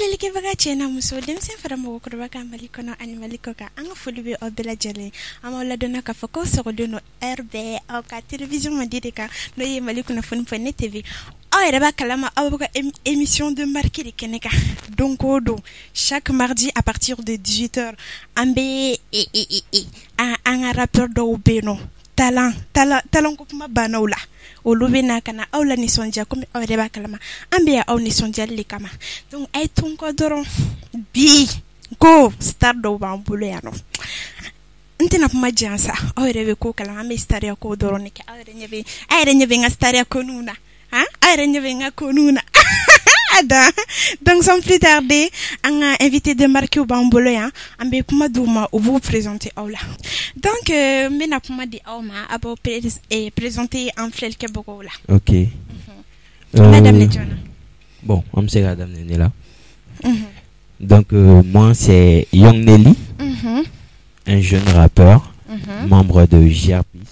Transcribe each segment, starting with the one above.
Aflele ke baga chena muso dem sen fara mo ko baka maliko no animaliko ka anga fulube o bela jale amawla dona ka fako so no RB o ka télévision ma dideka no ye maliko na fun fone TV o era ba kalama o ba émission de marquer les keneka donc odo chaque mardi à partir de 18h ambe un rappeur do beno talent ko kuma banaula olubi na kana awla ni sonja comme awre ba kalama ambiya aw ni sonja le kama donc ay ton ko doron bi go star do ba mbulu ya no ntina kuma jansa awre be ko kalama me star ya ko doron ke awre nyebe nga star ya ko nuna awre nyebe nga ko nuna donc sans plus tarder on a invité de marquer au bamboloya ambe kuma duma vous présenter aula donc mena kuma di auma abo présenter en flel ke bogola. OK. Madame Nedjona. Bon, on c'est Madame Nenela. Donc moi c'est Young Nelly. Un jeune rappeur, membre de GRPIS.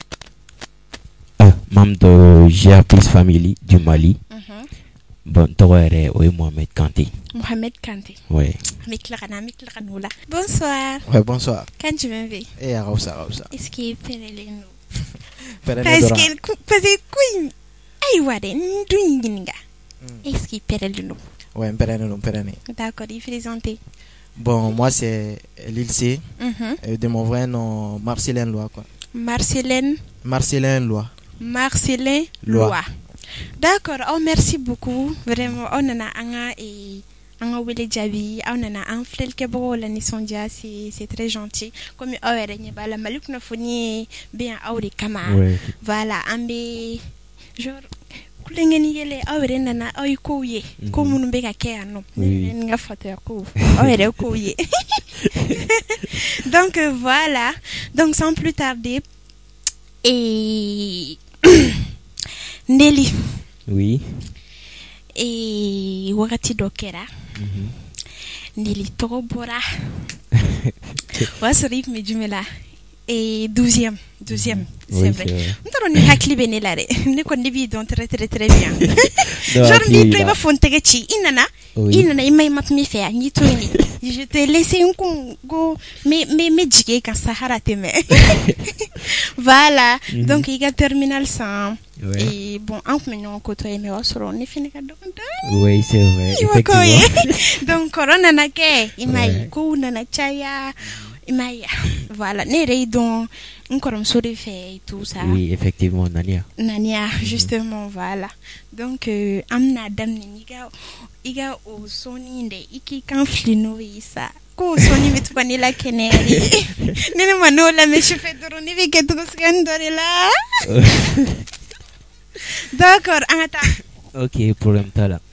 Membre de GRPIS Family du Mali. Bon, toi, oui, Mohamed Kanté. Mohamed Kanté. Oui. Bonsoir. Ouais, bonsoir. Quand tu m'en vais? Eh, Rausa. Est-ce qu'il fait les nous? Parce que Queen. Aïe, ouais, est-ce qu'il perd le nom? Ouais, Perene. D'accord, il fait les hantés. Bon, moi, c'est Lil C. De mon vrai nom, Marcelin Loa, quoi. Marcelin Loa. D'accord, oh merci beaucoup. Vraiment, on en a un wele jabi, on en a un flel ke bo la ni sondia, c'est très gentil. Comme awere ni bala maluk na foni bien awre kama. Voilà, ambe genre kulengeni yele awere nana ay ko ye. Ko munu be ka ke ano. Nga foto ko. Awere ko ye. Donc voilà. Donc sans plus tarder et Nelly. Oui. Et wakati dokera. Nelly Torobora. Wasrif me jumela. Et 12e, c'est vrai. On a hakli benelare. Ne connais donc très bien. Genre mi prima fontegechi inana. Inana imay map mi faire ni to ni. Je te laisser un go mais jige quand Sahara teme. Voilà. Donc il y a terminal 100. Et bon, en maintenant côté mais on sera on est fini ka dokonta. Oui, c'est vrai. Effectivement. Donc corona na ke imay ko na chaya. Voilà, Nere donc encore sur les faits et tout ça. Oui, effectivement, Nania, justement, voilà. Donc amna dam iga o soni nde iki kan flino isa. Ko soni met ko ni la keneri. Nene mano la me chefé de ni vi que tout scandale là. D'accord, attends. OK, problème ta là.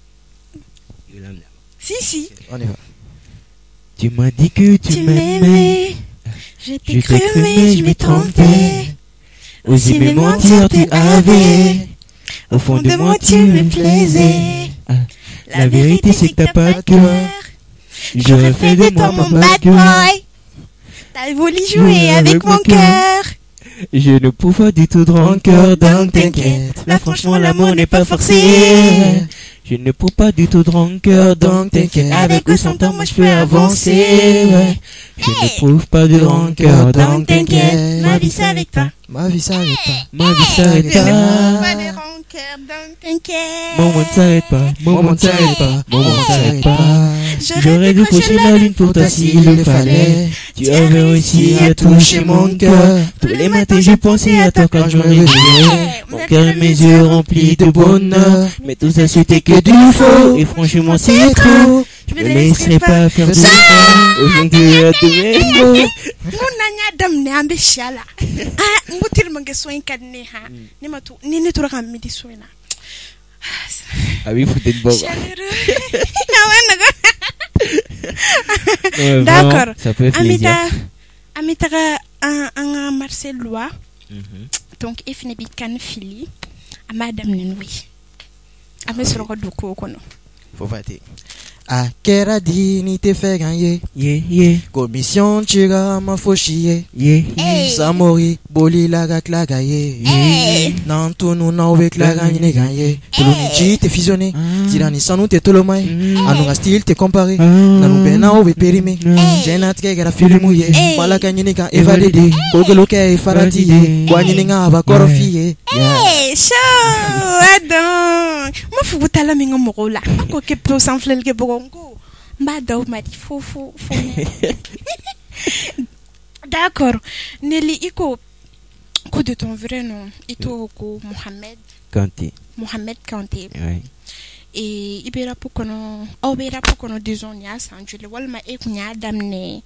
Si. On y va. Tu m'as dit que tu m'aimais. Je t'ai cru mais je m'ai trompé. Osé me mentir tu avais. Au fond de moi tu me plaisais. La vérité c'est que t'as pas de cœur. J'aurais fait de toi mon bad boy. T'as voulu jouer avec mon cœur. Je ne pouvais pas du tout de rancœur, donc t'inquiète. Là franchement l'amour n'est pas forcé. Je ne peux pas du tout de rancœur, donc t'inquiète. Avec ou sans toi, moi je peux avancer. Je ne prouve pas de rancœur, donc t'inquiète. Ma vie c'est avec toi. Ma vie s'arrête pas. Ma vie s'arrête pas. Je ne prouve pas de rancœur, donc t'inquiète. Mon monde s'arrête pas. Mon monde s'arrête pas. Mon monde s'arrête pas. J'aurais dû coucher la lune pour toi s'il le fallait. Tu avais réussi à toucher mon cœur. Tous les matins je pensais à toi quand je me réveillais. Mon cœur et mes yeux remplis de bonheur. Mais tout ça c'était que du faux. Et franchement c'est trop. Je me laisserai pas faire du mal. Aujourd'hui à demain. Nanya dam ne ambe shala. Ngutir mange soin kadne ha. Ni to rakam midi soina. Ah oui, faut être bon. D'accord. Ça peut être plaisir. Amita un Marcel Loa. Donc if ne bi kan fili. Madame Nenwi. Ame soro ko duko kono. Faut voter. A Keradi ni te fait gagner. Yeah. Commission tira ma faut chier. Yeah. Samori boli laga klaga ye. Nan tout nous na we klaga ni gagner. Tolonichi te fusionné. Tirani sanu te tolomai. Anu ga style te comparé. Nanu bena we périmé. Jenat ke gara filmu ye. Malaka ni ga evalide. Kogelo ke farati ye. Kwani ni ga ba korofi. Show adon. Ma fubutala minga mogola. Ako ke pro sans flel ke bogongo. Mbada ou madi fou. D'accord. Nelly iko ko de ton vrai nom. Ito ko Mohamed Kanté. Ouais. Et ibera pokono obera pokono disons nya sanjule walma e kunya damne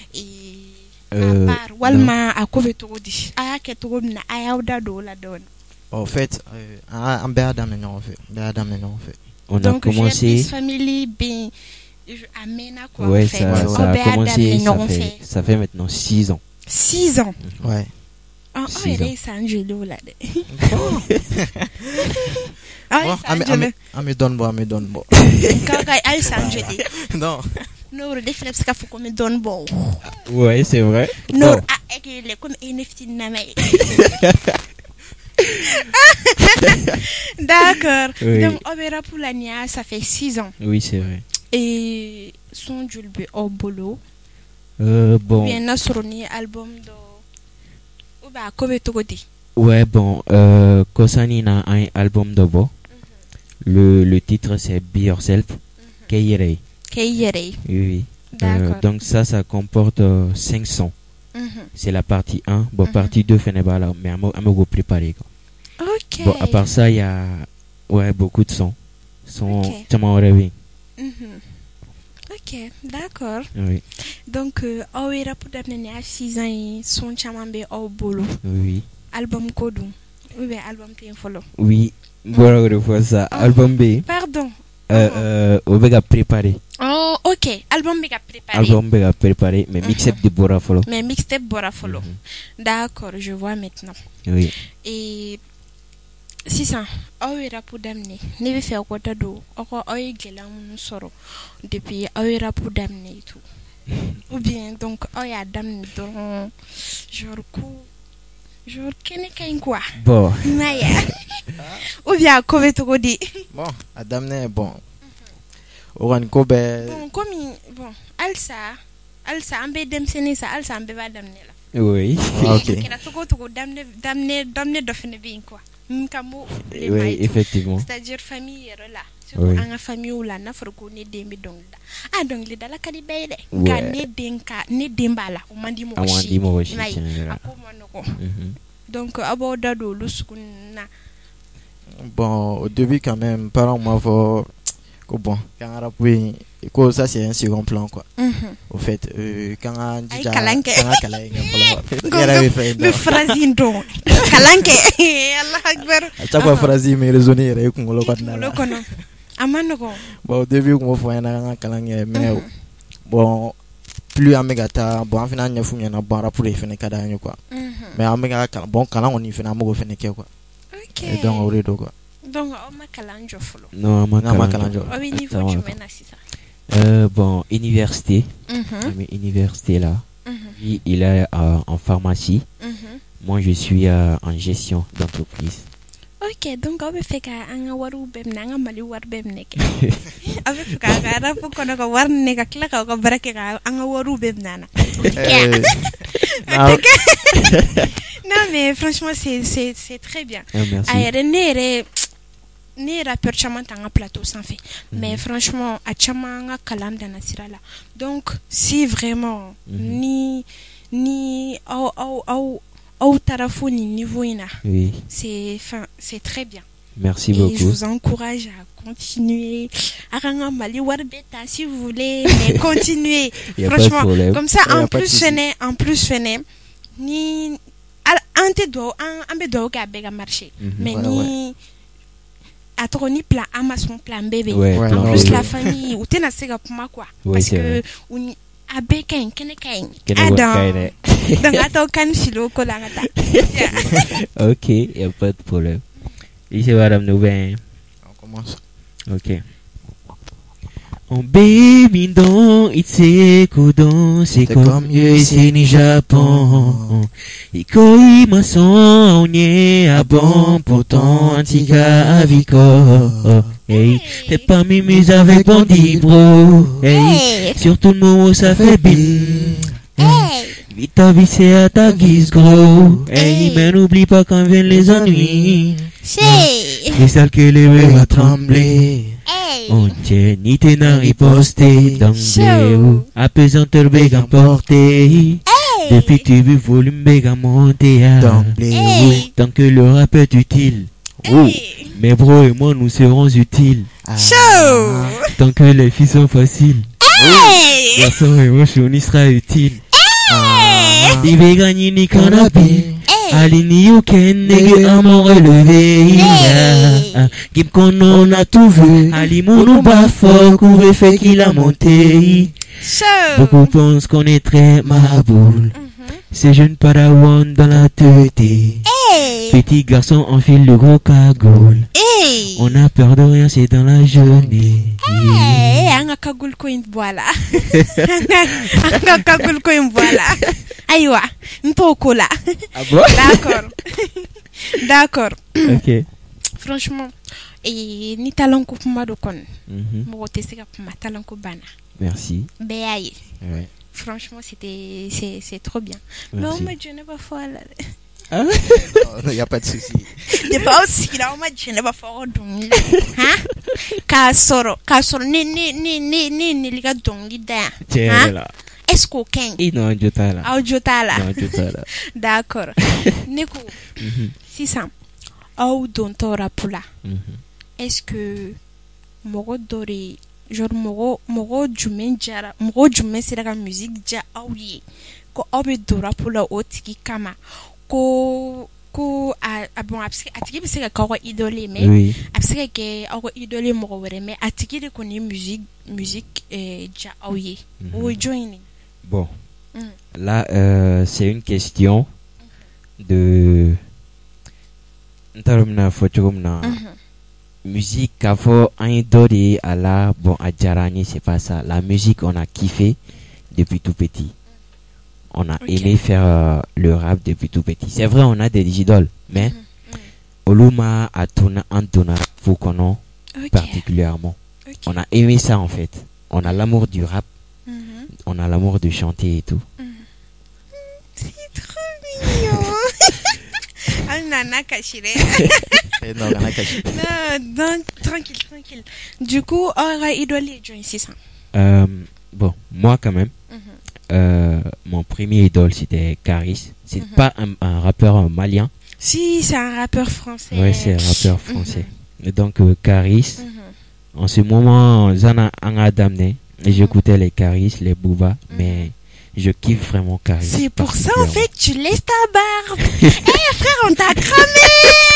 e par walma akobe togodi aya ke togomna aya uda do la don. En fait, en Béadam, on fait. On donc, a commencé. Family ben amena quoi. Ouais, en fait. ça a commencé. Ça fait maintenant 6 ans. 6 ans. Ouais. Ah, il est Angelo là. Me donne bon. Quand il est Angelo. Non. Non, le défi c'est qu'il faut qu'on me donne bon. Ouais, c'est vrai. Non, il est comme NFT nama. D'accord. Oui. Donc, Obera Poulania, ça fait 6 ans. Oui, c'est vrai. Et son Julbe Obolo. Bon. Bien, Nasroni, album de. Oba, Kobe Togodi. Ouais, bon. Kosani a un album de beau. Le titre, c'est Be Yourself. Keirei. Oui. D'accord. Donc, ça comporte 5 sons. C'est la partie 1. Bon, partie 2, là, mais à me préparer. Ok. Bon, à part ça, il y a beaucoup de sons. Ok, d'accord. Oui. Donc, Awera Poudamene à 6 ans, son chamambe au bolo. Oui. Album Kodou. Oui, mais album Follow. Oui. Voilà, on voit ça. Album B. Pardon. On va préparer. Oh, ok. Album B préparé, mais mixtape de Bora Follow. Mais mixtape Bora Follow. D'accord, je vois maintenant. Oui. Et si ça, Awera Poudamene, ne veut faire quoi d'ado, encore Oigela Soro, depuis Awera Poudamene et tout. Ou bien, donc, Oya Damne, donc, genre, qu'est-ce quoi? Bon. Maya. Ou bien, Kobe Togodi. Bon, Adamne, bon. Oran Kobe. Bon, comme, bon, Alsa, ambe demsene sa, Alsa ambe va damne là. Oui. Ok. Kena Togo, damne dofene bien quoi. Mkamo, oui, effectivement. C'est-à-dire famille là. Oui. Anga famille ou la na froko ne dembe donc da. Donc le dala kadi bayde. Ouais. Ka ne dembala o mandi mo Washi. Donc abo dado luskuna. Bon, au début quand même, parents m'avaient bon, quand rapoué, ça c'est un second plan quoi. Au fait, quand on dit kalanke. me phrase donc kalanke. Allah akbar. Chaque fois phrase me raisonner avec ngolo quoi na. Amanoko. Bon, au début on voit na kalanke mais bon plus amegata bon en final nyafu na bon rapoué fene kada nyo quoi. Mais amega bon kalan on y fait na mo fene ke quoi. OK. Et donc au redo quoi. Donc on ma kalanjo folo. Non, ma kalanjo. Au niveau du mena c'est ça. Bon, université. Mais université là. Lui, il est en pharmacie. Moi, je suis en gestion d'entreprise. Ok, donc on va faire un waru bem nanga mali war bem neke. On va faire un pour qu'on a war neka klaka ko barake un waru bem nana. Non mais franchement c'est très bien. Merci. Ne rappeur chaman tanga plateau sans fait. Mais franchement a chamanga kalanda na sirala. Donc si vraiment ni au tarafoni niveau ina. Oui. C'est très bien. Merci et beaucoup. Je vous encourage à continuer. Aranga mali warbeta si vous voulez, mais continuez. Franchement, comme ça en plus fene ni ante do ambe do ka bega marché. Mais ni atroni plan amason plan bébé. En plus la famille ou tena sega pour moi quoi. Parce que abekain kenekain adam donc attends kan filo kolangata. OK, y a pas de problème. Ici madame Nouvin. On commence. OK. Oh baby don itse kudon c'est comme ici ni Japon. Ikoi mason onye abon pourtant antika aviko. Hey, t'es pas mimise avec bandit bro. Hey, surtout le moment ça fait bim. Vite à visser à ta guise gros. Hey, mais n'oublie pas quand viennent les ennuis. C'est celle que les mains va trembler. On tient ni t'es n'a riposté d'anglais ou apaisanteur béga porté. Depuis que tu veux volume béga monté d'anglais. Tant que le rap est utile. Mais bro et moi nous serons utiles. Tant que les filles sont faciles. Garçon et moi on y sera utile. Di béga ni canapé. Alini you ken nege amant relevé. Gib qu'on on a tout vu. Ali mon bas fort couvre fait qu'il a monté. Beaucoup pensent qu'on est très maboule. C'est jeune padawan dans la tête. Petit garçon enfile le gros cagoule. On a peur de rien, c'est dans la journée. Anga cagoule coin voilà. Anga cagoule coin voilà. Aïwa, n'poko là. Ah bon? D'accord. D'accord. Ok. Franchement, et ni talent ko puma do kon. Mo te seka puma talent ko bana. Merci. Béaye. Ouais. Franchement, c'est trop bien. Mais on m'a dit ne pas folle. Ah il y a pas de souci. De pas aussi là on m'a dit ne pas folle donc. Hein? Kasoro ni liga donc ida. Tiens là. Est-ce qu'on ken? Non, jotala. Ah jotala. Non, jotala. D'accord. Neko. 600. Au don tora pula. Est-ce que mogo dori genre mogo jumen c'est la musique ja awi ko obe dora pula otiki kama ko bon atiki bi seka ko idole mais oui. Apseka ke ko idole mogo were mais atiki de koni musique ja awi o joining. Bon. Là c'est une question de ntarumna fochumna musique kafo un dori à la bon à Djarani c'est pas ça. La musique on a kiffé depuis tout petit. On a aimé faire le rap depuis tout petit. C'est vrai on a des idoles mais Oluma Atuna Antona Fukono particulièrement. On a aimé ça en fait. On a l'amour du rap. On a l'amour de chanter et tout. C'est trop mignon. Nana Kachire. Non, Nana Kachire. Non, tranquille. Du coup, on a idolé John 600. Bon, moi quand même, mon premier idole c'était Caris. C'est pas un rappeur malien. Si, c'est un rappeur français. Ouais, c'est un rappeur français. Et donc, Caris, en ce moment, Zana Anga Damne, et j'écoutais les Caris, les Booba, mais je kiffe vraiment Caris. C'est pour ça en fait tu laisses ta barbe. Frère, on t'a cramé.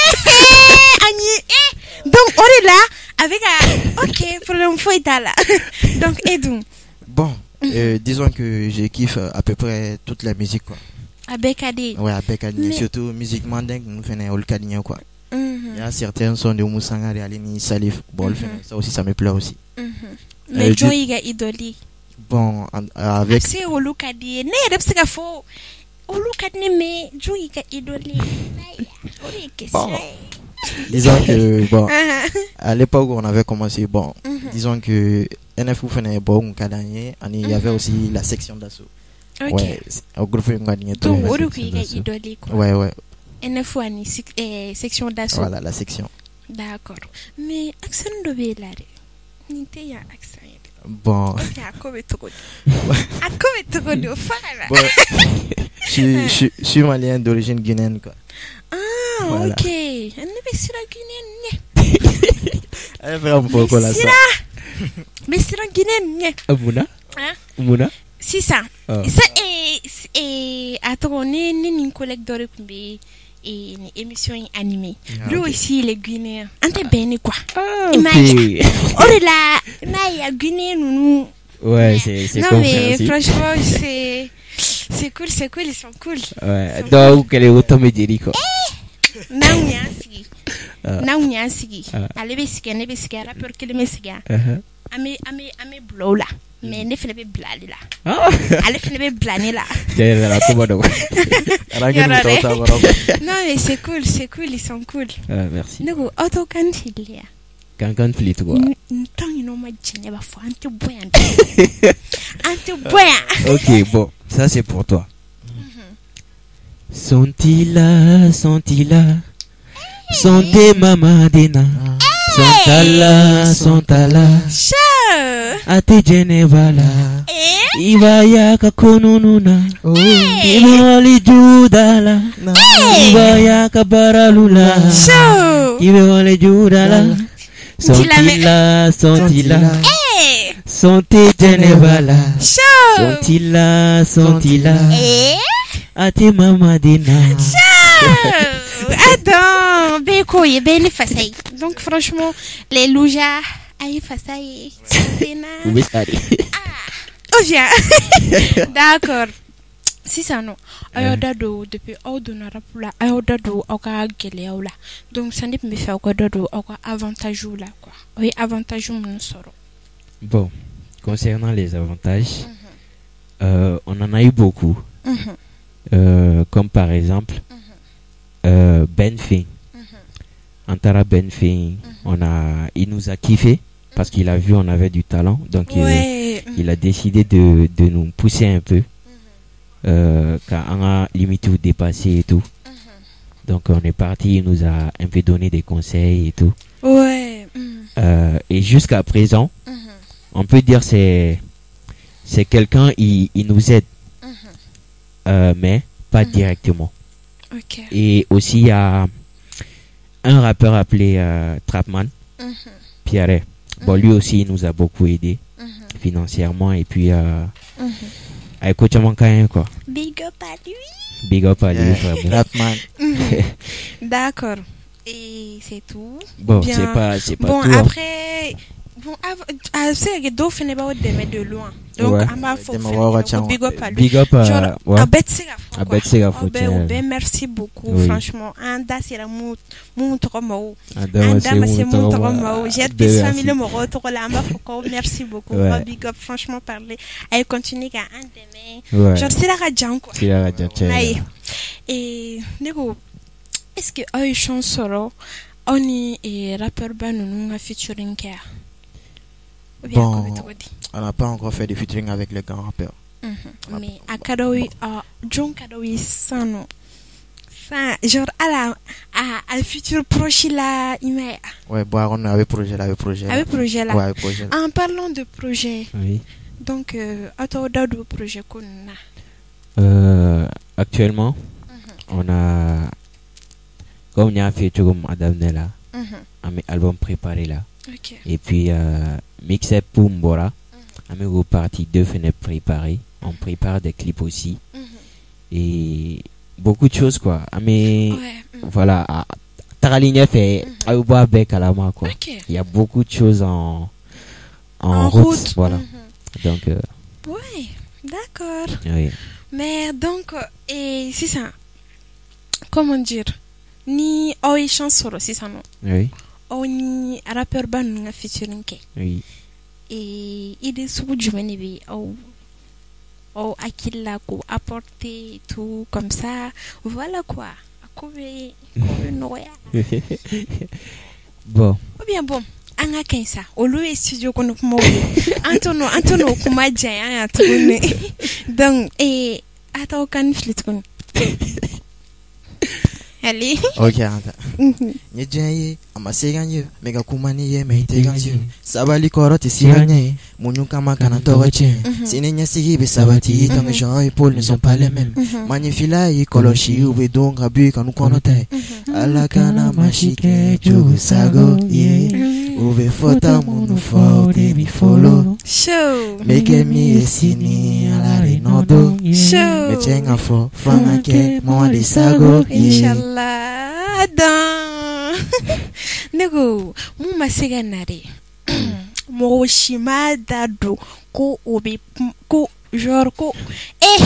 Donc on est là avec ok pour le fouet là. Donc Edou. Bon, disons que je kiffe à peu près toute la musique quoi. Avec Adi. Ouais, avec Adi, surtout musique mandingue, nous faisons all Kadinien quoi. Il y a certains sons de Moussanga et Alini Salif. Bon, ça aussi ça me plaît aussi. Mais Joey ga idoli. Bon, avec c'est au Lucadi. Ne repsika fo. Au Lucadi mais Joey ga idoli. Bon. Disons que bon, à l'époque où on avait commencé, bon, disons que NFU faisait bon Kadanye, il y avait aussi la section d'assaut. Ok. Ouais, au groupe on gagnait tout. Donc au Lucadi ga idoli quoi. Ouais. NFU ani section d'assaut. Voilà la section. D'accord. Mais accent de belare. Nite ya accent. Bon. Je suis malien d'origine guinéenne quoi. Ah voilà. Ok. Mais c'est la guinéenne. Mais c'est la guinéenne. Mouna. C'est ça. Ça et attends ni collègue d'ore kumbe et une émission animée. Lui aussi il est guinéen. Ante bene quoi. Ok. Oh là, Maya guinéen nous. Ouais, c'est non mais franchement c'est cool, ils sont cool. Ouais, donc quel est autant me dire quoi. Non merci. n'aw ɲa sigi ale bɛ sigi ne bɛ sigi rappeur kelen bɛ sigi an bɛ bila o la mais ne fana bɛ bila ale la ale fana bɛ bila ne la non mais c'est cool ils sont cool merci ne ko aw t'aw kan fili ya kan fili quoi tant ino ma jɛnɛ b'a fɔ an tɛ bɔ yan ok bon ça c'est pour toi. Sont-ils là, Santé Mamadina, Santala, Ate Genevala, Ivaya Kakonununa, Ivali Judala, Ivaya Kabaralula, Ivali Judala, Sont-ils là, Santé Genevala, Sont-ils là, Ate Mamadina. Attends, Beko, il est bien facile. Donc franchement, les loujas, aïe facile, c'est Oui, allez. Oh viens. D'accord. Si ça non, ayodado depuis ordonnara pour la ayodado oka geleola. Donc ça n'est pas fait oka dodo oka avantage là quoi. Oui, avantage mon soro. Bon, concernant les avantages, on en a eu beaucoup. Comme par exemple Benfin. Antara Benfin, il nous a kiffé parce qu'il a vu on avait du talent, donc il a décidé de nous pousser un peu quand on a limite tout dépassé et tout. Donc on est parti, il nous a un peu donné des conseils et tout. Et jusqu'à présent, on peut dire c'est quelqu'un, il nous aide. Mais pas directement. Et aussi il y a un rappeur appelé Trapman, Pierre. Bon, lui aussi il nous a beaucoup aidé financièrement et puis écoute quoi. Big up à lui Trapman. D'accord. Et c'est tout. Bon, bien. c'est pas bon tout. Après bon, c'est que deux finit pas de loin. Donc, on va faire big up à lui. Big up à merci beaucoup, oui. Franchement. Anda, c'est la mout tromao. Anda, c'est mout tromao. J'ai des familles, mon retour là, merci beaucoup. Big up, franchement, parler. Elle continue à un demain. Genre, c'est la radjan, quoi. C'est la radjan. Et, Nego, est-ce que, oh, chance solo, on est rappeur, ben, nous, featuring care. Bon, on n'a pas encore fait de featuring avec les grands rappeurs. Mais à Kadoui, John Kadoui, ça non. Ça, genre à la futur proche là, il m'a. Ouais, bon, on avait projet là. Ouais, projet là. En parlant de projet. Oui. Donc, à toi d'autres projets qu'on a. Actuellement, on a, comme on a fait comme Adam Nella, un album préparé là. Et puis mixé pour Mbora, on partie 2 fenêtres préparées, on prépare des clips aussi et beaucoup de choses quoi. Mais voilà, Taraligna fait Aouba Bek à la main quoi. Il y a beaucoup de choses en route, voilà. Donc ouais, d'accord. Oui. Mais donc et c'est ça. Comment dire? Ni oi chansoro c'est ça non. Oui. On rappeur ban nga featuring ke. Oui. Et il est sous du menebi au akilla ko apporter tout comme ça. Voilà quoi. Akoué noya. Bon. Ou bien bon. Anga kensa. Olu studio kono kuma wuli. Antono kuma jaya atune. Donc ata okan flit kono. Allez. Ok, anta. Nyejenye amaseganye mega kumani ye meiteganyo. Sabali koroti siranye. Munyuka makana towache. Sinenya sigibe sabati tangue Jean et Paul ne sont pas les mêmes. Magnifila y koloshi ube donc abu kanu konote. Alakana mashike jugu sago ye. Ube fota munu fo de follow. Show. Make me esini ala renodo. Show. Mechenga fo fanga ke mo de sago ye. Inshallah. Dan. Nego, mu masega nare. Mo shima dado ko obi ko genre ko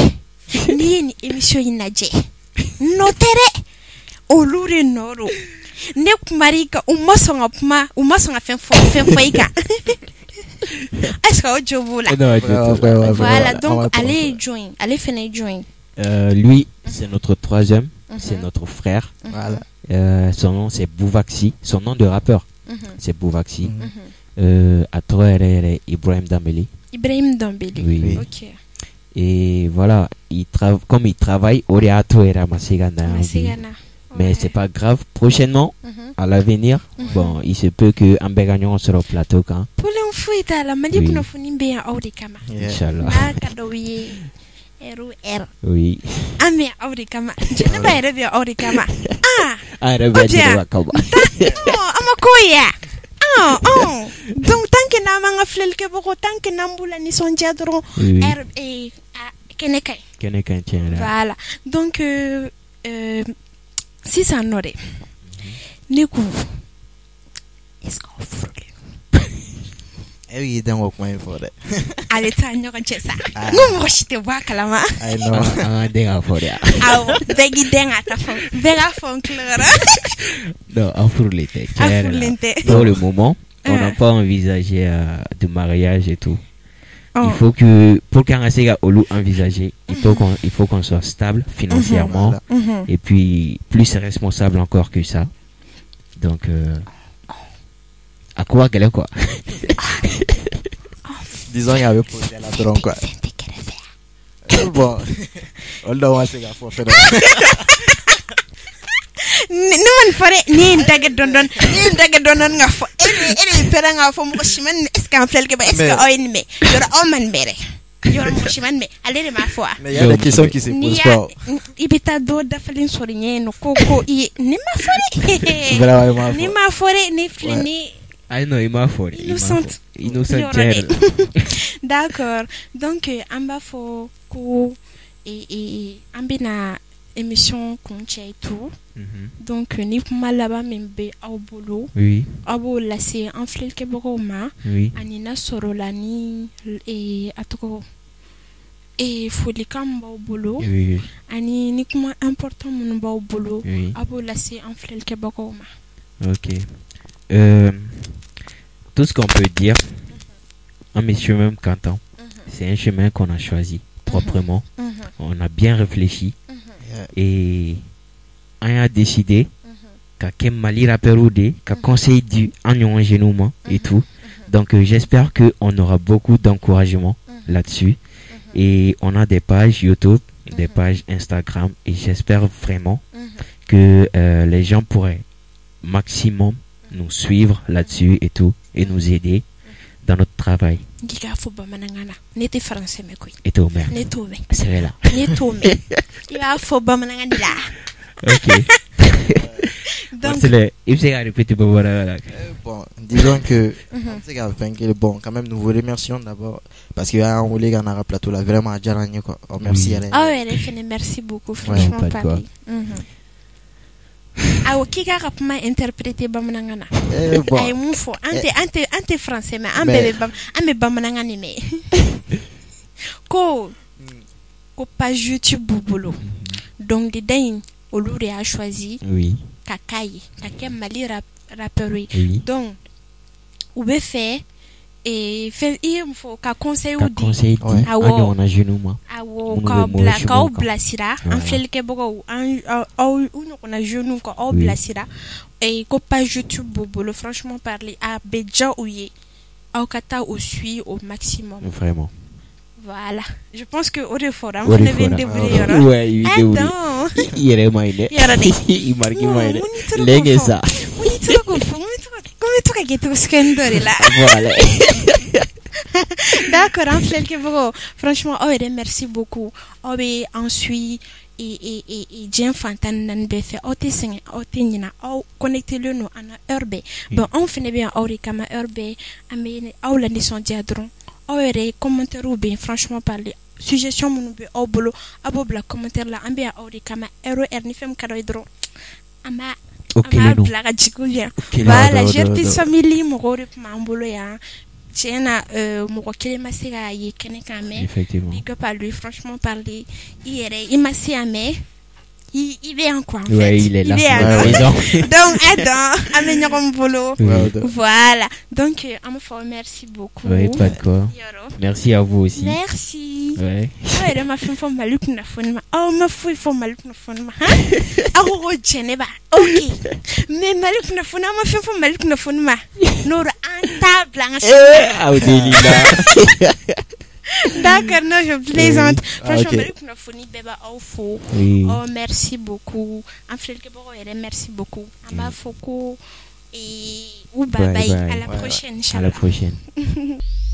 ni émission inaje. Notere olure noro. ne kumarika umasonga puma umasonga fen foika. Est-ce que tu veux là? Voilà, donc allez finir join. Lui, c'est notre troisième, c'est notre frère. Voilà. Son nom c'est Bouvaxi, son nom de rappeur c'est Bouvaxi. À toi, Ibrahim Dambélé. Ibrahim Dambélé. Oui. Ok. Et voilà, comme il travaille, Oreato Masigana. Mais c'est pas grave. Prochainement, à l'avenir, bon, il se peut que Ambegagnon sera au plateau quand. Pour l'info, la manière qu'on a fini bien à Aurikama. Inch'Allah. Oui. Ame Aurikama. Je ne vais pas rêver à Aurikama. Amakoya. Donc tant que n'a manga flel ke boko tant que nambula ni son diadron et kenekay. Voilà. Donc si ça n'aurait Niku est-ce qu'on fout oui dans quoi il faut allez ça n'y aura pas ça nous rochite bois kalama I know denga fore ah begi denga ta fon vega fon clair non afurlite pour le moment on n'a pas envisagé de mariage et tout. Il faut que pour qu'un gars olu envisager, il faut qu'on soit stable financièrement et puis plus responsable encore que ça. Donc à quoi qu'elle est quoi. Disons qu'il y avait posé la drone quoi. Bon, on doit se faire faire. Numan fare ni daga dondon nga fo ele pera nga fo mo shiman est-ce qu'un flel ke ba est-ce que oyin me yora o man bere yora mo shiman me allez ma foi mais il y a des questions qui se posent pas ibita do da falin sorinye no koko i ni ma fare vraiment ni ma fare ni flini I know il m'a fort innocent d'accord donc amba fo ko et ambina émission compte et tout. Donc ni malaba membe au boulot. Oui. Abo la c'est en flel ke boroma. Oui. Anina sorolani et atoko. Et foli kamba au boulot. Oui. Ani ni kuma important mon ba au boulot. Oui. Abo la c'est en flel ke boroma. OK. Tout ce qu'on peut dire un monsieur même Canton. C'est un chemin qu'on a choisi proprement. On a bien réfléchi. Et on a décidé qu'à Mali Rapperoudé, qu'à conseil du Agnon Génouma et tout. Donc j'espère qu'on aura beaucoup d'encouragement là-dessus. Et on a des pages YouTube, des pages Instagram. Et j'espère vraiment que les gens pourraient maximum nous suivre là-dessus et tout. Et nous aider dans notre travail. N'était français mais quoi. Et tout merde. C'est là. Il va faut pas m'en là. OK. Donc il s'est répété pour voir. Bon, disons que c'est bon quand même nous vous remercions d'abord parce qu'il y a un roulé qu'on a plateau là vraiment à Jarani quoi. Oh, merci Alain. Ah ouais, merci beaucoup franchement parler. Ah ok carrément interpréter bamanangana. Bon. Ay mon fo ante français mais ambe bamanangani mais. Ko page YouTube boulot. Donc des dain Olure a choisi. Oui. Kakai Mali rapperie. Oui. Donc ou be fait et fait il faut ka conseil ou dit on a genou moi awo ka blasira en flel ke bogo on a genou ko blasira et ko page YouTube bobolo franchement parler à Bedja ouye au kata au suit au maximum vraiment. Voilà, je pense que au forum vous devez débrouiller. Ouais, il est maïné. Il marque maïné. Légé ça. Voilà. D'accord, en fait que vous franchement merci beaucoup. Ensuite et Jean Fantan nan be fait otising otinina au connectez-le nous en urbe. Bon, on finit bien Aurikama urbe amene au la nison diadron. Awere commentaire ou bien franchement parler suggestion mon be au boulot abobla commentaire là ambia Aurikama RR ni fem kado hydro ama blaga jikulia voilà jertis family mo gore mambolo ya tiena mo kokele masira yekene kame effectivement big up à lui franchement parler hier il m'a si amé il est en quoi en Ouais, fait. il est là. Il est Ouais, là. ouais, Donc, attends, amener boulot. Ouais. Voilà. Donc, on me merci beaucoup. Ouais, pas de quoi. Yoro. Merci à vous aussi. Merci. Ouais. Ouais, ma femme fait maluk na phone ma. Oh, ma fille fait maluk na phone ma. Hein? Arro Geneva. OK. Mais maluk na phone ma femme fait maluk na phone ma. Nora en table en Ah, Odélila. D'accord, non, je plaisante. Franchement, ok. maluk na phone beba au faux. Oui. Oh, merci beaucoup. En fait, merci beaucoup. Amba Foko et ou bye Bye bye. bye. À la Ouais, prochaine, À la Inch'Allah. prochaine.